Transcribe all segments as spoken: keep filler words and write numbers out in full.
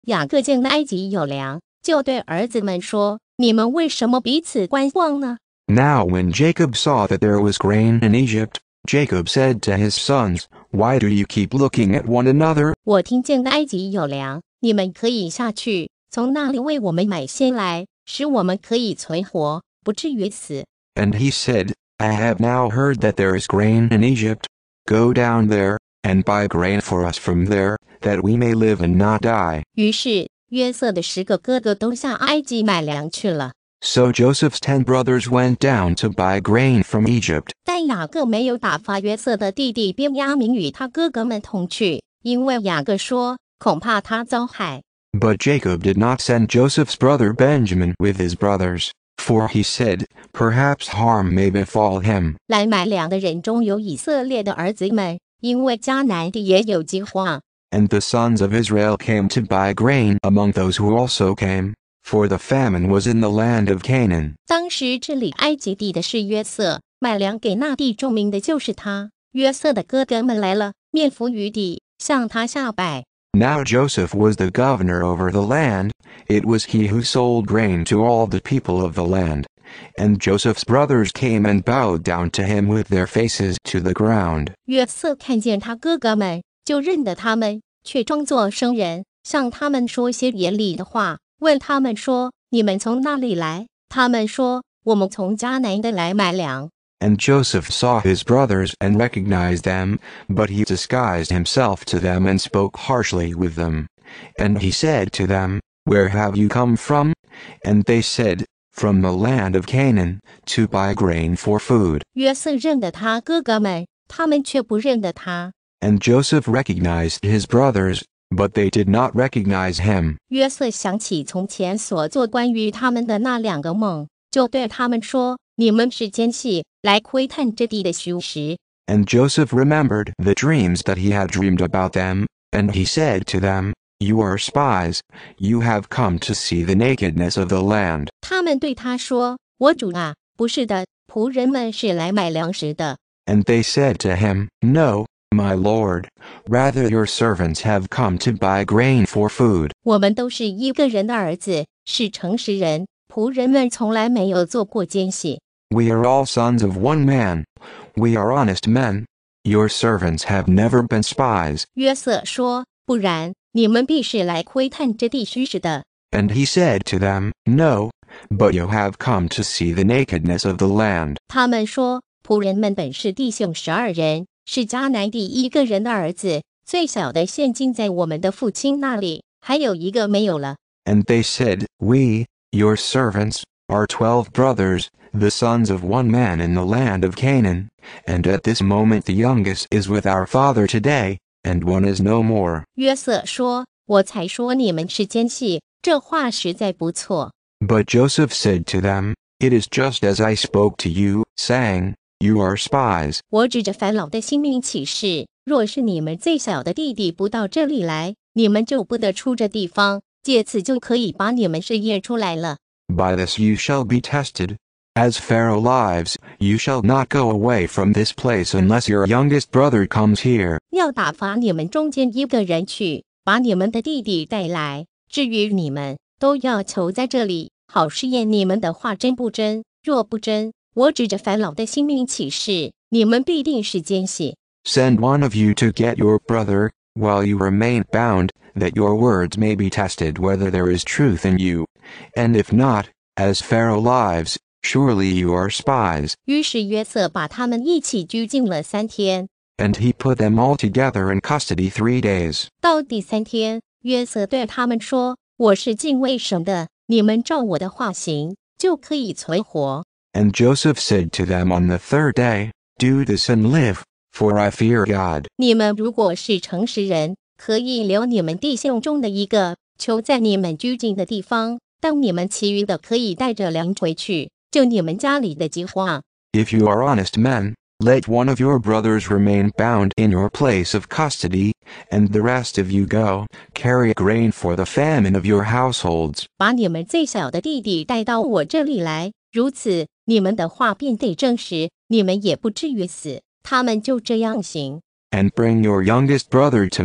雅各见埃及有粮，就对儿子们说：你们为什么彼此观望呢？ Now when Jacob saw that there was grain in Egypt, Jacob said to his sons, Why do you keep looking at one another? 我听见埃及有粮，你们可以下去，从那里为我们买些来，使我们可以存活，不至于死。 And he said, I have now heard that there is grain in Egypt. Go down there, and buy grain for us from there, that we may live and not die. 于是约瑟的十个哥哥都下埃及买粮去了。 So Joseph's ten brothers went down to buy grain from Egypt. 但雅各没有打发约瑟的弟弟便雅悯与他哥哥们同去，因为雅各说，恐怕他遭害。 But Jacob did not send Joseph's brother Benjamin with his brothers, for he said, Perhaps harm may befall him. 来买粮的人中有以色列的儿子们，因为迦南地也有饥荒。 And the sons of Israel came to buy grain among those who also came, for the famine was in the land of Canaan. 当时治理埃及地的是约瑟，卖粮给那地众民的就是他。约瑟的哥哥们来了，面伏于地，向他下拜。 Now Joseph was the governor over the land. It was he who sold grain to all the people of the land. And Joseph's brothers came and bowed down to him with their faces to the ground. 约瑟看见他哥哥们，就认得他们，却装作生人，向他们说些严厉的话，问他们说：你们从哪里来？他们说：我们从迦南地来买粮。 And Joseph saw his brothers and recognized them, but he disguised himself to them and spoke harshly with them. And he said to them, Where have you come from? And they said, From the land of Canaan, to buy grain for food. 约瑟认得他哥哥们，他们却不认得他。 And Joseph recognized his brothers, but they did not recognize him. 约瑟想起从前所做关于他们的那两个梦，就对他们说：你们是奸细，来窥探这地的虚实。 And Joseph remembered the dreams that he had dreamed about them, and he said to them, You are spies, you have come to see the nakedness of the land. 他们对他说：我主啊，不是的，仆人们是来买粮食的。 And they said to him, No, my lord, rather your servants have come to buy grain for food. 我们都是一个人的儿子，是诚实人，仆人们从来没有做过奸细。 We are all sons of one man. We are honest men. Your servants have never been spies. 约瑟说：不然，你们必是来窥探这地虚实的。 And he said to them, No, but you have come to see the nakedness of the land. 他们说：仆人们本是弟兄十二人，是迦南地一个人的儿子，最小的现今在我们的父亲那里，还有一个没有了。 And they said, We, your servants, are twelve brothers, the sons of one man in the land of Canaan, and at this moment the youngest is with our father today, and one is no more. 约瑟说：我才说你们是奸细，这话实在不错。 But Joseph said to them, It is just as I spoke to you, saying, You are spies. 我指着法老的性命起誓，若是你们最小的弟弟不到这里来，你们就不得出这地方，借此就可以把你们试验出来了。 By this you shall be tested. As Pharaoh lives, you shall not go away from this place unless your youngest brother comes here. 要打发你们中间一个人去，把你们的弟弟带来。至于你们，都要囚在这里，好试验你们的话真不真。若不真，我指着法老的性命起誓，你们必定是奸细。 Send one of you to get your brother, while you remain bound, that your words may be tested whether there is truth in you. And if not, as Pharaoh lives, surely you are spies. 于是约瑟把他们一起拘禁了三天。 And he put them all together in custody three days. 到第三天，约瑟对他们说：我是敬畏神的，你们照我的话行，就可以存活。 And Joseph said to them on the third day, Do this and live, for I fear God. 你们如果是诚实人，可以留你们弟兄中的一个，囚在你们拘禁的地方，当你们其余的可以带着粮回去，救你们家里的饥荒。 If you are honest men, let one of your brothers remain bound in your place of custody, and the rest of you go, carry grain for the famine of your households. 把你们最小的弟弟带到我这里来，如此，你们的话便得证实，你们也不至于死。他们就这样行。 And bring your youngest brother to me,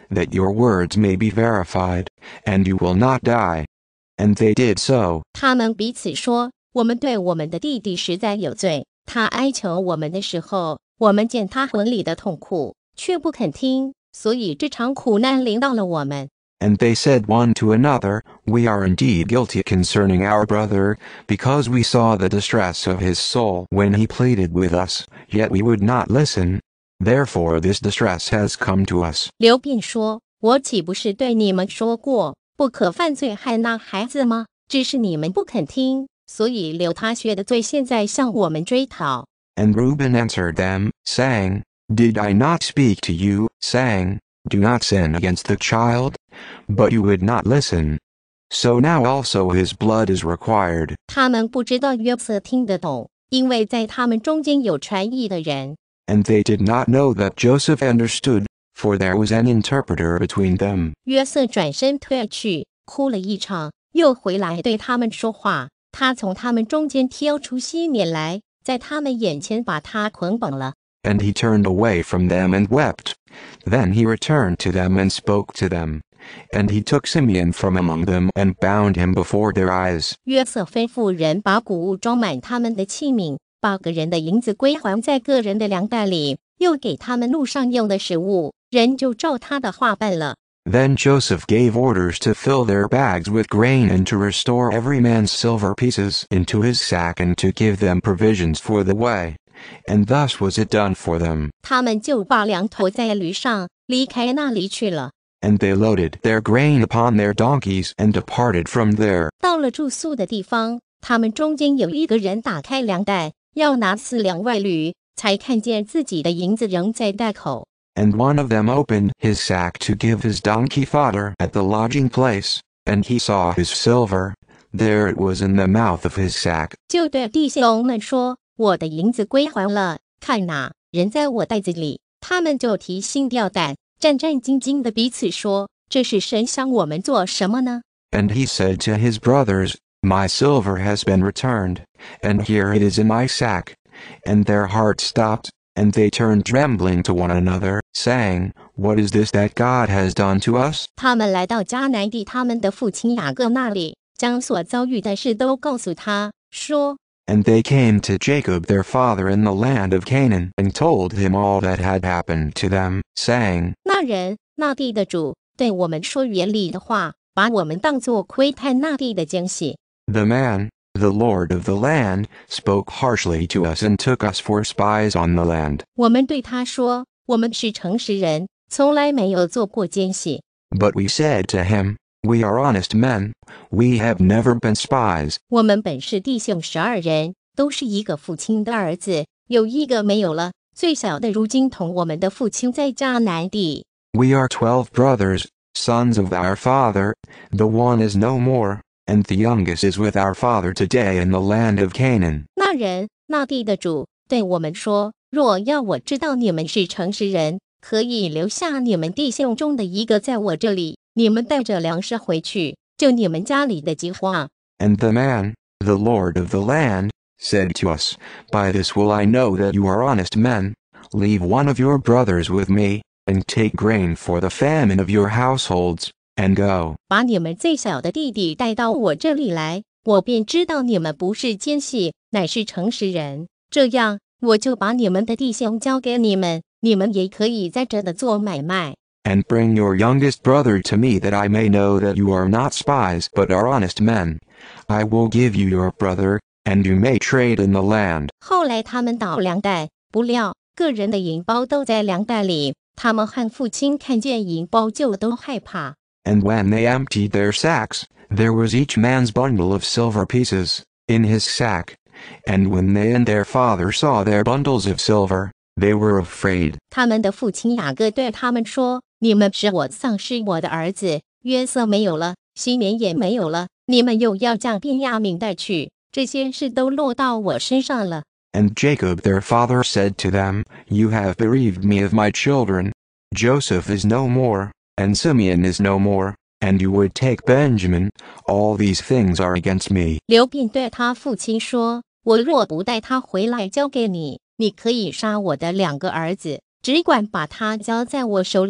that your words may be verified, and you will not die. And they did so. 他们彼此说，我们对我们的弟弟实在有罪。他哀求我们的时候，我们见他魂里的痛苦，却不肯听，所以这场苦难临到了我们。 And they said one to another, We are indeed guilty concerning our brother, because we saw the distress of his soul when he pleaded with us, yet we would not listen. Therefore this distress has come to us. 刘辩说，我岂不是对你们说过，不可犯罪害那孩子吗？只是你们不肯听，所以流他血的罪现在向我们追讨。 And Reuben answered them, saying, Did I not speak to you, saying, Do not sin against the child? But you would not listen. So now also his blood is required. 他们不知道约瑟听得懂，因为在他们中间有传译的人。 And they did not know that Joseph understood, for there was an interpreter between them. 约瑟转身退去，哭了一场，又回来对他们说话。他从他们中间挑出西缅来，在他们眼前把他捆绑了。 And he turned away from them and wept. Then he returned to them and spoke to them. And he took Simeon from among them and bound him before their eyes. 约瑟吩咐人把谷物装满他们的器皿，把个人的银子归还在个人的粮袋里，又给他们路上用的食物，人就照他的话办了。 Then Joseph gave orders to fill their bags with grain and to restore every man's silver pieces into his sack and to give them provisions for the way. And thus was it done for them. 他们就把粮驮在驴上，离开那里去了。 And they loaded their grain upon their donkeys and departed from there. 到了住宿的地方，他们中间有一个人打开粮袋，要拿四两外驴，才看见自己的银子仍在袋口。 And one of them opened his sack to give his donkey fodder at the lodging place, and he saw his silver. There it was in the mouth of his sack. 就对弟兄们说，我的银子归还了，看哪，人在我袋子里。他们就提心吊胆，战战兢兢地彼此说，这是神想我们做什么呢？ And he said to his brothers, My silver has been returned, and here it is in my sack. And their hearts stopped, and they turned trembling to one another, saying, What is this that God has done to us? 他们来到迦南地他们的父亲雅各那里，将所遭遇的事都告诉他，说 And they came to Jacob their father in the land of Canaan, and told him all that had happened to them, saying, 那人那地的主对我们说严厉的话，把我们当作窥探那地的奸细。 The man, the Lord of the land, spoke harshly to us and took us for spies on the land. 我们对他说，我们是诚实人，从来没有做过奸细。 But we said to him, We are honest men, we have never been spies. 我们本是弟兄十二人，都是一个父亲的儿子，有一个没有了，最小的如今同我们的父亲在迦南地。 We are twelve brothers, sons of our father, the one is no more, and the youngest is with our father today in the land of Canaan. 那人那地的主对我们说，若要我知道你们是诚实人，可以留下你们弟兄中的一个在我这里，你们带着粮食回去，救你们家里的饥荒。 And the man, the Lord of the land, said to us, By this will I know that you are honest men. Leave one of your brothers with me, and take grain for the famine of your households, and go. 把你们最小的弟弟带到我这里来，我便知道你们不是奸细，乃是诚实人。这样，我就把你们的弟兄交给你们，你们也可以在这的做买卖。 And bring your youngest brother to me that I may know that you are not spies but are honest men. I will give you your brother, and you may trade in the land. 后来他们倒粮袋，不料个人的银包都在粮袋里，他们和父亲看见银包就都害怕。 And when they emptied their sacks, there was each man's bundle of silver pieces in his sack. And when they and their father saw their bundles of silver, they were afraid. 他们的父亲雅各对他们说，你们使我丧失我的儿子，约瑟没有了，西缅也没有了，你们又要将便雅悯带去，这些事都落到我身上了。 And Jacob their father said to them, You have bereaved me of my children. Joseph is no more, and Simeon is no more, and you would take Benjamin. All these things are against me. 刘便对他父亲说，我若不带他回来交给你，你可以杀我的两个儿子，只管把他交在我手里，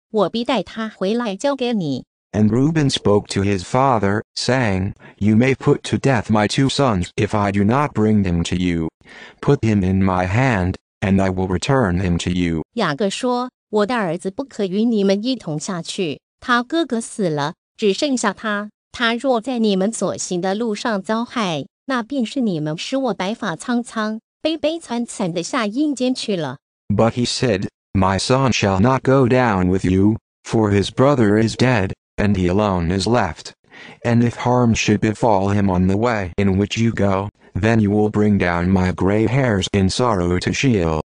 我必带他回来交给你。 And Reuben spoke to his father, saying, You may put to death my two sons if I do not bring him to you. Put him in my hand, and I will return him to you. 雅各说，我的儿子不可与你们一同下去，他哥哥死了，只剩下他。他若在你们所行的路上遭害，那便是你们使我白发苍苍、悲悲惨惨地下阴间去了。 But he said, My son shall not go down with you, for his brother is dead, and he alone is left. And if harm should befall him on the way in which you go, then you will bring down my gray hairs in sorrow to Sheol.